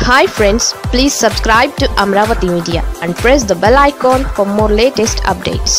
Hi friends, please subscribe to Amaravathi Media and press the bell icon for more latest updates.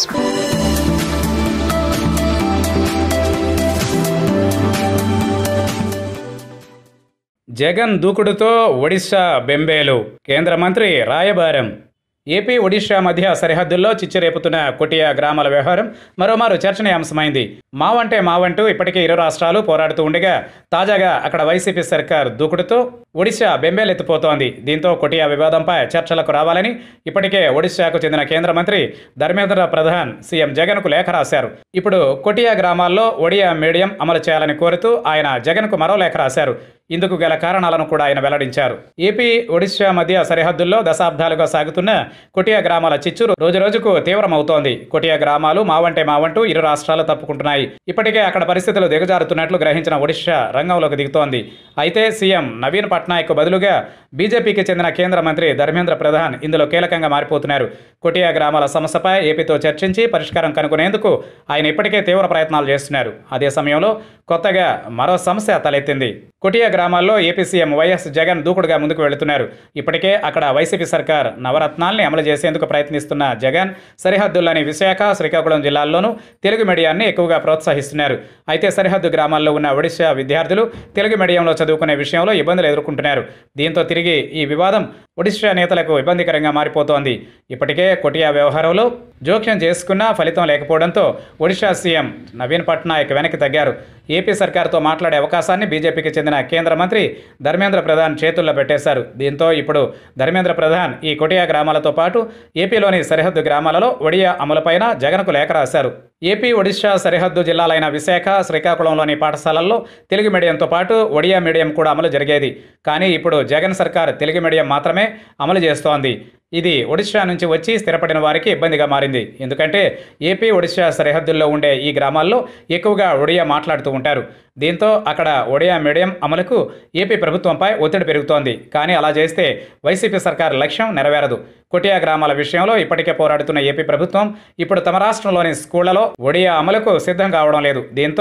Jagan దూకుడుతో Odisha బెంబేలు కేంద్ర మంత్రి రాయబారం. AP Odisha మధ్య సరిహద్దుల్లో చిచ్చురేపుతున్న కొటియా గ్రామాల వ్యవహారం మరోమారు చర్చనీయాంశమైంది. మావంటూ ఇప్పటికే ఇరు రాష్ట్రాలు పోరాడుతూ ఉండగా తాజాగా అక్కడ వైసీపీ సర్కార్ దూకుడుతో ఒడిశా బెంబేలెత్తిపోతోంది. దీంతో కొటియా వివాదంపై చర్చలకు రావాలని ఇప్పటికే ఒడిశాకు చెందిన కేంద్ర మంత్రి ధర్మేంద్ర ప్రధాన్ సీఎం జగన్కు లేఖ రాశారు. ఇప్పుడు కొటియా గ్రామాల్లో ఒడియా మీడియం అమలు చేయాలని కోరుతూ ఆయన జగన్కు మరో లేఖ రాశారు. ఇందుకు గల కారణాలను కూడా ఆయన వెల్లడించారు. ఏపీ ఒడిశా మధ్య సరిహద్దుల్లో దశాబ్దాలుగా సాగుతున్న కొటియా గ్రామాల చిచ్చు రోజురోజుకు తీవ్రమవుతోంది. కొటియా గ్రామాలు మావంటూ ఇరు రాష్ట్రాలు తప్పుకుంటున్నాయి. ఇప్పటికే అక్కడ పరిస్థితులు దిగజారుతున్నట్లు గ్రహించిన ఒడిశా రంగంలోకి దిగుతోంది. అయితే సీఎం నవీన్ పట్నాయక్ బదులుగా బీజేపీకి చెందిన కేంద్ర మంత్రి ధర్మేంద్ర ప్రధాన్ ఇందులో కీలకంగా మారిపోతున్నారు. కొటియా గ్రామాల సమస్యపై ఏపీతో చర్చించి పరిష్కారం కనుగొనేందుకు ఆయన ఇప్పటికే తీవ్ర ప్రయత్నాలు చేస్తున్నారు. అదే సమయంలో కొత్తగా మరో సమస్య తలెత్తింది. కొటియా గ్రామాల్లో ఏపీ సీఎం వైఎస్ జగన్ దూకుడుగా ముందుకు వెళుతున్నారు. ఇప్పటికే అక్కడ వైసీపీ సర్కార్ నవరత్నాల్ని అమలు చేసేందుకు ప్రయత్నిస్తున్న జగన్ సరిహద్దుల్లోని విశాఖ, శ్రీకాకుళం జిల్లాల్లోనూ తెలుగు మీడియాన్ని ఎక్కువగా ప్రోత్సహిస్తున్నారు. అయితే సరిహద్దు గ్రామాల్లో ఉన్న ఒడిశా విద్యార్థులు తెలుగు మీడియంలో చదువుకునే విషయంలో ఇబ్బందులు ఎదుర్కొంటున్నారు. దీంతో తిరిగి ఈ వివాదం ఒడిశా నేతలకు ఇబ్బందికరంగా మారిపోతోంది. ఇప్పటికే కొటియా వ్యవహారంలో జోక్యం చేసుకున్నా ఫలితం లేకపోవడంతో ఒడిశా సీఎం నవీన్ పట్నాయక్ వెనక్కి తగ్గారు. ఏపీ సర్కార్తో మాట్లాడే అవకాశాన్ని బీజేపీకి చెందిన కేంద్ర మంత్రి ధర్మేంద్ర ప్రధాన్ చేతుల్లో పెట్టేశారు. దీంతో ఇప్పుడు ధర్మేంద్ర ప్రధాన్ ఈ కొటియా గ్రామాలతో పాటు ఏపీలోని సరిహద్దు గ్రామాలలో ఒడియా అమలుపైన జగన్కు లేఖ రాశారు. ఏపీ ఒడిశా సరిహద్దు జిల్లాలైన విశాఖ, శ్రీకాకుళంలోని పాఠశాలల్లో తెలుగు మీడియంతో పాటు ఒడియా మీడియం కూడా అమలు జరిగేది. కానీ ఇప్పుడు జగన్ సర్కార్ తెలుగు మీడియం మాత్రమే అమలు చేస్తోంది. ఇది ఒడిశా నుంచి వచ్చి స్థిరపడిన వారికి ఇబ్బందిగా మారింది. ఎందుకంటే ఏపీ ఒడిశా సరిహద్దుల్లో ఉండే ఈ గ్రామాల్లో ఎక్కువగా ఒడియా మాట్లాడుతూ ఉంటారు. దీంతో అక్కడ ఒడియా మీడియం అమలుకు ఏపీ ప్రభుత్వంపై ఒత్తిడి పెరుగుతోంది. కానీ అలా చేస్తే వైసీపీ సర్కార్ లక్ష్యం నెరవేరదు. కొటియా గ్రామాల విషయంలో ఇప్పటికే పోరాడుతున్న ఏపీ ప్రభుత్వం ఇప్పుడు తమ రాష్ట్రంలోని స్కూళ్లలో ఒడియా అమలుకు సిద్ధం కావడం లేదు. దీంతో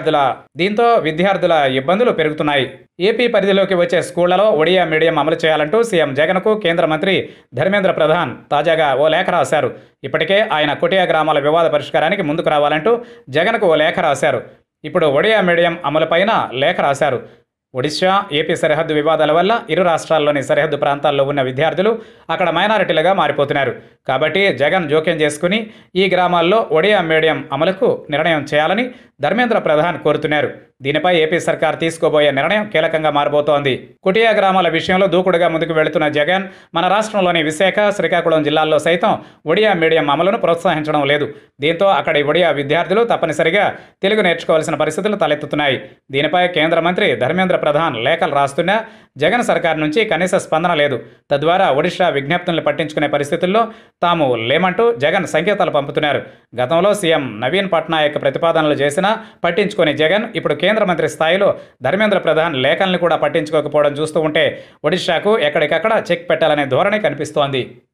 విద్యార్థుల ఇబ్బందులు పెరుగుతున్నాయి. ఏపీ పరిధిలోకి వచ్చే స్కూళ్లలో ఒడియా మీడియం అమలు చేయాలంటూ సీఎం జగన్కు కేంద్ర మంత్రి ధర్మేంద్ర ప్రధాన్ తాజాగా ఓ లేఖ రాశారు. ఇప్పటికే ఆయన కొటియా గ్రామాల వివాద పరిష్కారానికి ముందుకు రావాలంటూ జగన్కు ఓ లేఖ రాశారు. ఇప్పుడు ఒడియా మీడియం అమలుపైన లేఖ రాశారు. ఒడిశా, ఏపీ సరిహద్దు వివాదాల వల్ల ఇరు రాష్ట్రాల్లోని సరిహద్దు ప్రాంతాల్లో ఉన్న విద్యార్థులు అక్కడ మైనారిటీలుగా మారిపోతున్నారు. కాబట్టి జగన్ జోక్యం చేసుకుని ఈ గ్రామాల్లో ఒడియా మీడియం అమలుకు నిర్ణయం చేయాలని ధర్మేంద్ర ప్రధాన్ కోరుతున్నారు. దీనిపై ఏపీ సర్కార్ తీసుకోబోయే నిర్ణయం కీలకంగా మారబోతోంది. కొటియా గ్రామాల విషయంలో దూకుడుగా ముందుకు వెళుతున్న జగన్ మన రాష్ట్రంలోని విశాఖ, శ్రీకాకుళం జిల్లాల్లో సైతం ఒడియా మీడియం అమలును ప్రోత్సహించడం లేదు. దీంతో అక్కడి ఒడియా విద్యార్థులు తప్పనిసరిగా తెలుగు నేర్చుకోవాల్సిన పరిస్థితులు తలెత్తుతున్నాయి. దీనిపై కేంద్ర మంత్రి ధర్మేంద్ర ప్రధాన్ లేఖలు రాస్తున్నా జగన్ సర్కార్ నుంచి కనీస స్పందన లేదు. తద్వారా ఒడిశా విజ్ఞప్తులను పట్టించుకునే పరిస్థితుల్లో తాము లేమంటూ జగన్ సంకేతాలు పంపుతున్నారు. గతంలో సీఎం నవీన్ పట్నాయక్ ప్రతిపాదనలు చేసినా పట్టించుకుని జగన్ ఇప్పుడు కేంద్ర మంత్రి స్థాయిలో ధర్మేంద్ర ప్రధాన్ లేఖల్ని కూడా పట్టించుకోకపోవడం చూస్తూ ఉంటే ఒడిశాకు ఎక్కడికక్కడ చెక్ పెట్టాలనే ధోరణి కనిపిస్తోంది.